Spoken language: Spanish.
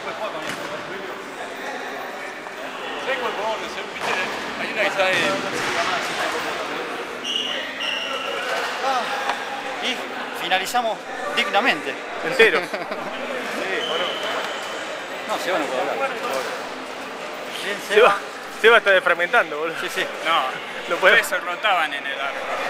después juega con eso. ¿Sabes cuál podemos hacer? ¿Viste? Hay una que está de... Y finalizamos dignamente. Entero. Sí, bueno. No, Seba no puede hablar. Bien, Seba está desfragmentando, boludo. Sí, sí. No, No puede. por eso rotaban en el arco.